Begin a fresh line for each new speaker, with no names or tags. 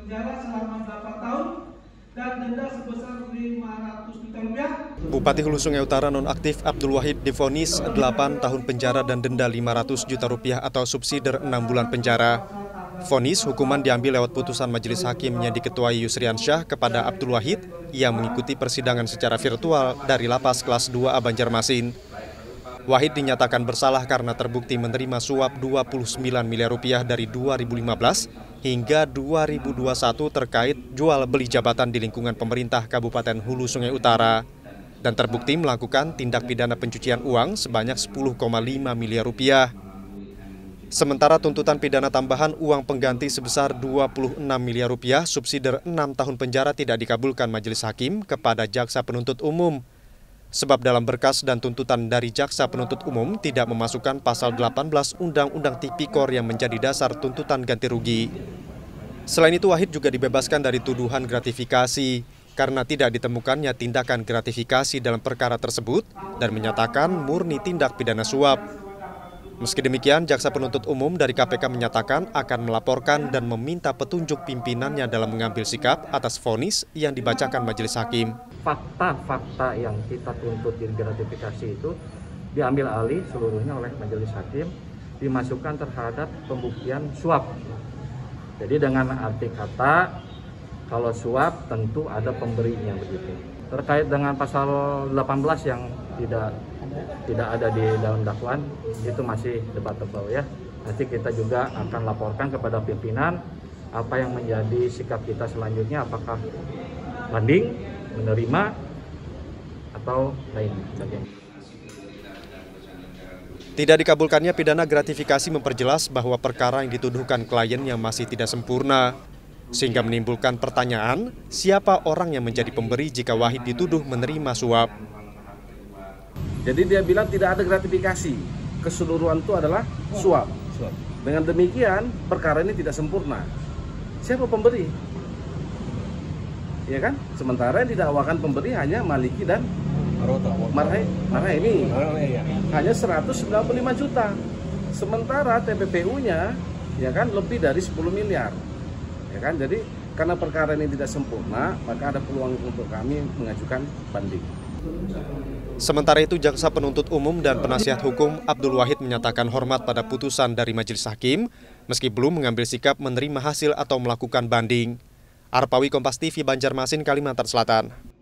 penjara selama 8 tahun dan denda sebesar 500 juta rupiah.
Bupati Hulu Sungai Utara nonaktif Abdul Wahid divonis 8 tahun penjara dan denda 500 juta rupiah atau subsidiar 6 bulan penjara. Vonis hukuman diambil lewat putusan Majelis Hakim yang diketuai Yusriansyah kepada Abdul Wahid yang mengikuti persidangan secara virtual dari Lapas Kelas 2A Banjarmasin. Wahid dinyatakan bersalah karena terbukti menerima suap 29 miliar rupiah dari 2015 hingga 2021 terkait jual beli jabatan di lingkungan pemerintah Kabupaten Hulu Sungai Utara dan terbukti melakukan tindak pidana pencucian uang sebanyak 10,5 miliar rupiah. Sementara tuntutan pidana tambahan uang pengganti sebesar 26 miliar rupiah subsidiar 6 tahun penjara tidak dikabulkan Majelis Hakim kepada Jaksa Penuntut Umum. Sebab dalam berkas dan tuntutan dari Jaksa Penuntut Umum tidak memasukkan pasal 18 Undang-Undang Tipikor yang menjadi dasar tuntutan ganti rugi. Selain itu Wahid juga dibebaskan dari tuduhan gratifikasi karena tidak ditemukannya tindakan gratifikasi dalam perkara tersebut dan menyatakan murni tindak pidana suap. Meski demikian, Jaksa Penuntut Umum dari KPK menyatakan akan melaporkan dan meminta petunjuk pimpinannya dalam mengambil sikap atas vonis yang dibacakan Majelis Hakim.
Fakta-fakta yang kita tuntut di gratifikasi itu diambil alih seluruhnya oleh Majelis Hakim, dimasukkan terhadap pembuktian suap. Jadi dengan arti kata, kalau suap tentu ada pemberinya begitu. Terkait dengan pasal 18 yang tidak ada di dalam dakwaan, itu masih debatable ya. Nanti kita juga akan laporkan kepada pimpinan apa yang menjadi sikap kita selanjutnya, apakah banding, menerima, atau lain sebagainya.
Tidak dikabulkannya pidana gratifikasi memperjelas bahwa perkara yang dituduhkan klien yang masih tidak sempurna, sehingga menimbulkan pertanyaan siapa orang yang menjadi pemberi jika Wahid dituduh menerima suap.
Jadi dia bilang tidak ada gratifikasi, keseluruhan itu adalah suap. Dengan demikian perkara ini tidak sempurna. Siapa pemberi? Ya kan? Sementara yang didakwakan pemberi hanya Maliki dan Marhaini. Hanya 195 juta. Sementara TPPU-nya ya kan lebih dari 10 miliar. Ya kan? Jadi karena perkara ini tidak sempurna, maka ada peluang untuk kami mengajukan banding.
Sementara itu, Jaksa Penuntut Umum dan Penasihat Hukum Abdul Wahid menyatakan hormat pada putusan dari Majelis Hakim, meski belum mengambil sikap menerima hasil atau melakukan banding. Arpawi, Kompas TV, Banjarmasin, Kalimantan Selatan.